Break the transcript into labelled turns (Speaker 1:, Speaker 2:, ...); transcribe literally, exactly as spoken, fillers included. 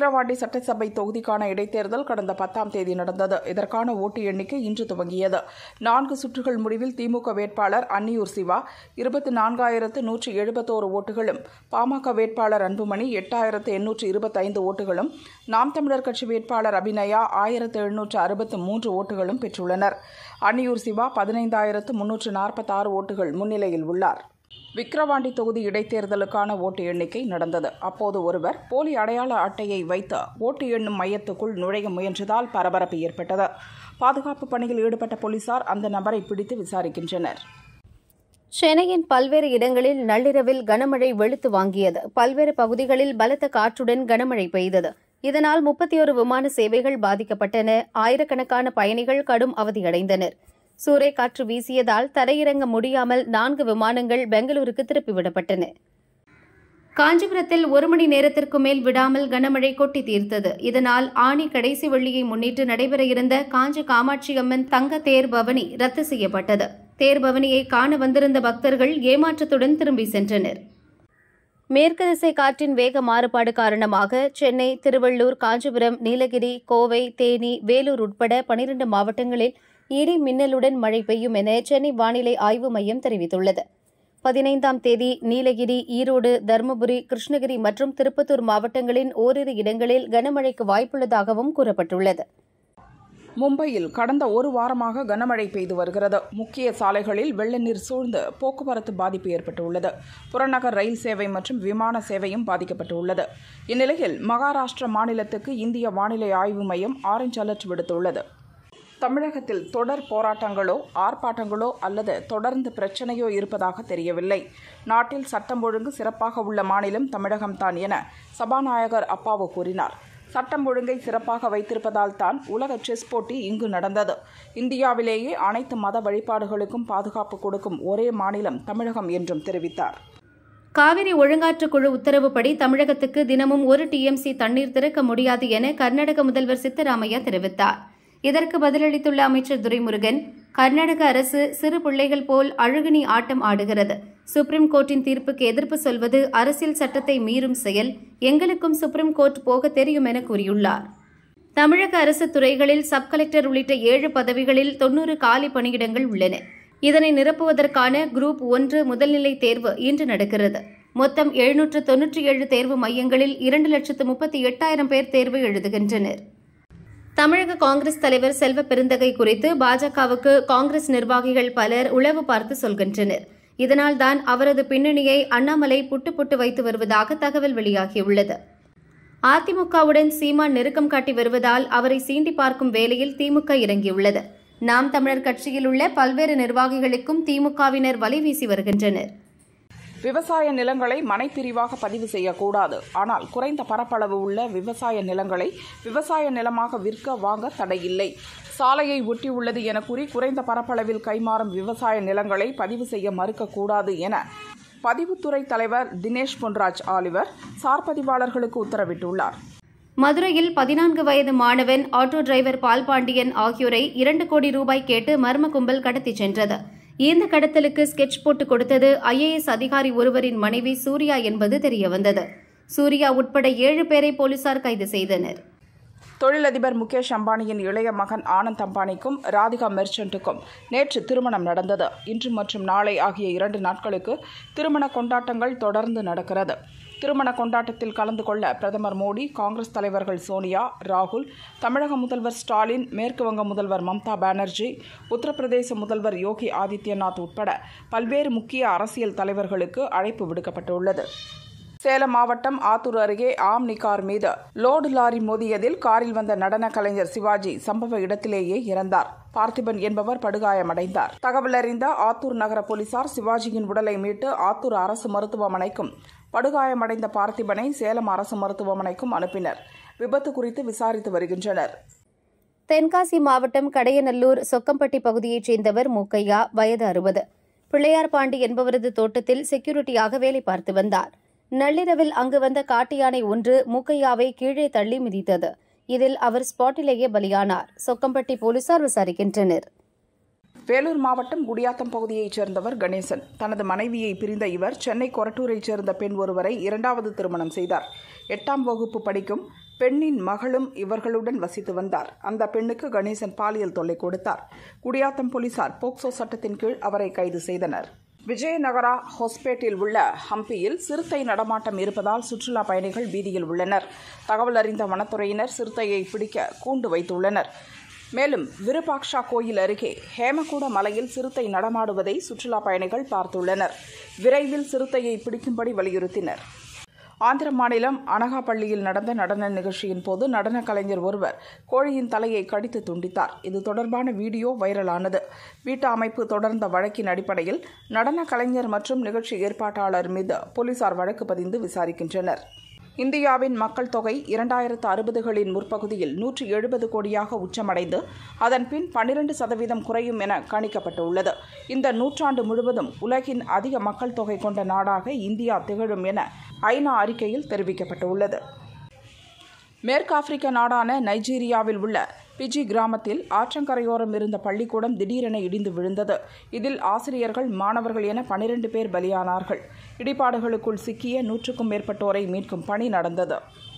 Speaker 1: விக்கிரவாண்டி சட்டசபை தொகுதிக்கான இடைத்தேர்தல் கடந்த பத்தாம் தேதி நடந்தது. இதற்கான ஓட்டு எண்ணிக்கை இன்று துவங்கியது. நான்கு சுற்றுகள் முடிவில் திமுக வேட்பாளர் அன்னியூர் சிவா இருபத்தி நான்காயிரத்து நூற்றி எழுபத்தோரு ஓட்டுகளும், பாமக வேட்பாளர் அன்புமணி எட்டாயிரத்து எண்ணூற்று இருபத்தைந்து ஓட்டுகளும், நாம் தமிழர் கட்சி வேட்பாளர் அபிநயா ஆயிரத்து எழுநூற்று அறுபத்து மூன்று ஓட்டுகளும் பெற்றுள்ளனர். அன்னியூர் சிவா பதினைந்தாயிரத்து முன்னூற்று நாற்பத்தாறு ஓட்டுகள் முன்னிலையில் உள்ளார். விக்கிரவாண்டி தொகுதி இடைத்தேர்தலுக்கான ஓட்டு எண்ணிக்கை நடந்தது. அப்போது ஒருவர் போலி அடையாள அட்டையை வைத்து ஓட்டு எண்ணும் மையத்துக்குள் நுழைய முயன்றதால் பரபரப்பு ஏற்பட்டது. பாதுகாப்பு பணியில் ஈடுபட்ட போலீசார் அந்த நபரை பிடித்து விசாரிக்கின்றனர்.
Speaker 2: சென்னையின் பல்வேறு இடங்களில் நள்ளிரவில் கனமழை வெளுத்து வாங்கியது. பல்வேறு பகுதிகளில் பலத்த காற்றுடன் கனமழை பெய்தது. இதனால் முப்பத்தி ஒரு விமான சேவைகள் பாதிக்கப்பட்டன. ஆயிரக்கணக்கான பயணிகள் கடும் அவதியடைந்தனர். சூறைக்காற்று வீசியதால் தரையிறங்க முடியாமல் நான்கு விமானங்கள் பெங்களூருக்கு திருப்பிவிடப்பட்டன. காஞ்சிபுரத்தில் ஒரு மணி நேரத்திற்கு மேல் விடாமல் கனமழை கொட்டி தீர்த்தது. இதனால் ஆனி கடைசி வெள்ளியை முன்னிட்டு நடைபெற இருந்த காஞ்சி காமாட்சி அம்மன் தங்க தேர் பவனி ரத்து செய்யப்பட்டது. தேர் பவனியை காண வந்திருந்த பக்தர்கள் ஏமாற்றத்துடன் திரும்பி சென்றனர். மேற்கு திசை காற்றின் வேக மாறுபாடு காரணமாக சென்னை, திருவள்ளூர், காஞ்சிபுரம், நீலகிரி, கோவை, தேனி, வேலூர் உட்பட பனிரண்டு மாவட்டங்களில் இடி மின்னலுடன் மழை பெய்யும் என சென்னை வானிலை ஆய்வு மையம் தெரிவித்துள்ளது. பதினைந்தாம் தேதி நீலகிரி, ஈரோடு, தருமபுரி, கிருஷ்ணகிரி மற்றும் திருப்பத்தூர் மாவட்டங்களின் ஓரிரு இடங்களில் கனமழைக்கு வாய்ப்புள்ளதாகவும் கூறப்பட்டுள்ளது.
Speaker 1: மும்பையில் கடந்த ஒரு வாரமாக கனமழை பெய்து வருகிறது. முக்கிய சாலைகளில் வெள்ள நீர் சூழ்ந்து போக்குவரத்து பாதிப்பு ஏற்பட்டுள்ளது. புறநகர் ரயில் சேவை மற்றும் விமான சேவையும் பாதிக்கப்பட்டுள்ளது. இந்நிலையில் மகாராஷ்டிரா மாநிலத்துக்கு இந்திய வானிலை ஆய்வு மையம் ஆரஞ்ச் அலர்ட் விடுத்துள்ளது. தமிழகத்தில் தொடர் போராட்டங்களோ ஆர்ப்பாட்டங்களோ அல்லது தொடர்ந்து பிரச்சனையோ இருப்பதாக தெரியவில்லை. நாட்டில் சட்டம் ஒழுங்கு சிறப்பாக உள்ள மாநிலம் தமிழகம்தான் என சபாநாயகர் அப்பாவு கூறினார். சட்டம் ஒழுங்கை சிறப்பாக வைத்திருப்பதால் தான் உலக செஸ் போட்டி இங்கு நடந்தது. இந்தியாவிலேயே அனைத்து மத வழிபாடுகளுக்கும் பாதுகாப்பு கொடுக்கும் ஒரே மாநிலம் தமிழகம் என்றும் தெரிவித்தார்.
Speaker 2: காவிரி ஒழுங்காற்று குழு உத்தரவுப்படி தமிழகத்துக்கு தினமும் ஒரு டிஎம்சி தண்ணீர் திறக்க முடியாது என கர்நாடக முதல்வர் சித்தராமையா தெரிவித்தார். இதற்கு பதிலளித்துள்ள அமைச்சர் துரைமுருகன், கர்நாடக அரசு சிறு பிள்ளைகள் போல் அழுகினி ஆட்டம் ஆடுகிறது. சுப்ரீம் கோர்ட்டின் தீர்ப்புக்கு எதிர்ப்பு சொல்வது அரசியல் சட்டத்தை மீறும் செயல். எங்களுக்கும் சுப்ரீம் கோர்ட் போக தெரியும் என கூறியுள்ளார். தமிழக அரசு துறைகளில் சப் கலெக்டர் உள்ளிட்ட ஏழு பதவிகளில் தொன்னூறு காலி பணியிடங்கள் உள்ளன. இதனை நிரப்புவதற்கான குரூப் ஒன்று முதல்நிலை தேர்வு இன்று நடக்கிறது. மொத்தம் எழுநூற்று தொன்னூற்றி ஏழு தேர்வு மையங்களில் இரண்டு லட்சத்து முப்பத்தி எட்டாயிரம் பேர் தேர்வு எழுதுகின்றனர். தமிழக காங்கிரஸ் தலைவர் செல்வ பெருந்தகை குறித்து பாஜகவுக்கு காங்கிரஸ் நிர்வாகிகள் பலர் உளவு பார்த்து சொல்கின்றனர். இதனால்தான் அவரது பின்னணியை அண்ணாமலை புட்டு புட்டு வைத்து வருவதாக தகவல் வெளியாகியுள்ளது. அதிமுகவுடன் சீமான் நெருக்கம் காட்டி வருவதால் அவரை சீண்டி பார்க்கும் வேளையில் திமுக இறங்கியுள்ளது. நாம் தமிழர் கட்சியில் உள்ள பல்வேறு நிர்வாகிகளுக்கும் திமுகவினர் வலை வீசி வருகின்றனர்.
Speaker 1: விவசாய நிலங்களை மனைப்பிரிவாக பதிவு செய்யக்கூடாது. ஆனால் குறைந்த பரப்பளவு உள்ள விவசாய நிலங்களை விவசாய நிலமாக விற்க வாங்க தடையில்லை. சாலையை ஒட்டியுள்ளது என கூறி குறைந்த பரப்பளவில் கைமாறும் விவசாய நிலங்களை பதிவு செய்ய மறுக்கக்கூடாது என பதிவுத்துறை தலைவர் தினேஷ் பொன்ராஜ் ஆலிவர் சார்பதிவாளர்களுக்கு உத்தரவிட்டுள்ளார்.
Speaker 2: மதுரையில் பதினான்கு வயது மாணவன், ஆட்டோ டிரைவர் பால்பாண்டியன் ஆகியோரை இரண்டு கோடி ரூபாய் கேட்டு மர்ம கும்பல் கடத்திச் சென்றது. இந்த கடத்தலுக்கு ஸ்கெட்ச் போட்டு கொடுத்தது ஐஏஎஸ் அதிகாரி ஒருவரின் மனைவி சூர்யா என்பது தெரியவந்தது. சூர்யா உட்பட ஏழு பேரை போலீசார் கைது செய்தனர்.
Speaker 1: தொழிலதிபர் முகேஷ் அம்பானியின் இளைய மகன் ஆனந்த் அம்பானிக்கும் ராதிகா மெர்ச்சன்ட்டுக்கும் நேற்று திருமணம் நடந்தது. இன்று மற்றும் நாளை ஆகிய இரண்டு நாட்களுக்கு திருமண கொண்டாட்டங்கள் தொடர்ந்து நடக்கிறது. திருமண கொண்டாட்டத்தில் கலந்து கொள்ள பிரதமர் மோடி, காங்கிரஸ் தலைவர்கள் சோனியா, ராகுல், தமிழக முதல்வர் ஸ்டாலின், மேற்குவங்க முதல்வர் மம்தா பானர்ஜி, உத்தரப்பிரதேச முதல்வர் யோகி ஆதித்யநாத் உட்பட பல்வேறு முக்கிய அரசியல் தலைவர்களுக்கு அழைப்பு விடுக்கப்பட்டுள்ளது. சேலம் மாவட்டம் ஆத்தூர் அருகே ஆம்னி கார் மீது லோடு லாரி மோதியதில் காரில் வந்த நடன கலைஞர் சிவாஜி சம்பவ இடத்திலேயே இறந்தார். பார்த்திபன் என்பவர் படுகாயமடைந்தார். தகவல் அறிந்த ஆத்தூர் நகர போலீசார் சிவாஜியின் உடலை மீட்டு ஆத்தூர் அரசு மருத்துவமனைக்கும் படுகாயமடைந்த பார்த்திபனை சேலம் அரசு மருத்துவமனைக்கும் அனுப்பினர். விபத்து குறித்து விசாரித்து வருகின்றனர்.
Speaker 2: தென்காசி மாவட்டம் கடையநல்லூர் சொக்கம்பட்டி பகுதியைச் சேர்ந்தவர் மூக்கையா, வயது அறுபது. பிள்ளையார் பாண்டி என்பவரது தோட்டத்தில் செக்யூரிட்டியாக வேலை பார்த்து வந்தார். நள்ளிரவில் அங்கு வந்த காட்டு யானை ஒன்று மூக்கையாவை கீழே தள்ளி மிதித்தது. இதில் அவர் ஸ்பாட்டிலேயே பலியானார். சொக்கம்பட்டி போலீசார் விசாரிக்கின்றனர்.
Speaker 1: வேலூர் மாவட்டம் குடியாத்தம் பகுதியைச் சேர்ந்தவர் கணேசன். தனது மனைவியை பிரிந்த இவர் சென்னை கொரட்டூரைச் சேர்ந்த பெண் ஒருவரை இரண்டாவது திருமணம் செய்தார். எட்டாம் வகுப்பு படிக்கும் பெண்ணின் மகளும் இவர்களுடன் வசித்து வந்தார். அந்த பெண்ணுக்கு கணேசன் பாலியல் தொல்லை கொடுத்தார். குடியாத்தம் போலீசார் போக்சோ சட்டத்தின் கீழ் அவரை கைது செய்தனர். விஜயநகரா ஹொஸ்பேட்டில் உள்ள ஹம்பியில் சிறுத்தை நடமாட்டம் இருப்பதால் சுற்றுலா பயணிகள் பீதியில் உள்ளனர். தகவல் அறிந்த வனத்துறையினர் சிறுத்தையை பிடிக்க கூண்டு வைத்துள்ளனர். மேலும் விருபாக்ஷா கோயில் அருகே ஹேமகூட மலையில் சிறுத்தை நடமாடுவதை சுற்றுலா பயணிகள் பார்த்துள்ளனர். விரைவில் சிறுத்தையை பிடிக்கும்படி வலியுறுத்தினர். ஆந்திர மாநிலம் அனகாபள்ளியில் நடந்த நடன நிகழ்ச்சியின் போது நடன கலைஞர் ஒருவர் கோழியின் தலையை கடித்து துண்டித்தார். இது தொடர்பான வீடியோ வைரலானது. வீட்டு அமைப்பு தொடர்ந்த வழக்கின் அடிப்படையில் நடன கலைஞர் மற்றும் நிகழ்ச்சி ஏற்பாட்டாளர் மீது போலீசார் வழக்கு பதிந்து விசாரிக்கின்றனர். இந்தியாவின் மக்கள் தொகை இரண்டாயிரத்து அறுபதுகளின் முற்பகுதியில் நூற்றி எழுபது கோடியாக உச்சமடைந்து அதன் பின் பன்னிரண்டு சதவீதம் குறையும் என கணிக்கப்பட்டுள்ளது. இந்த நூற்றாண்டு முழுவதும் உலகின் அதிக மக்கள் தொகை கொண்ட நாடாக இந்தியா திகழும் என ஐநா அறிக்கையில் தெரிவிக்கப்பட்டுள்ளது. மேற்கு ஆப்பிரிக்க நாடான நைஜீரியாவில் உள்ள பிஜி கிராமத்தில் ஆற்றங்கரையோரம் இருந்த பள்ளிக்கூடம் திடீரென இடிந்து விழுந்தது. இதில் ஆசிரியர்கள், மாணவர்கள் என பனிரெண்டு பேர் பலியானார்கள். இடிபாடுகளுக்குள் சிக்கிய நூற்றுக்கும் மேற்பட்டோரை மீட்கும் பணி நடந்தது.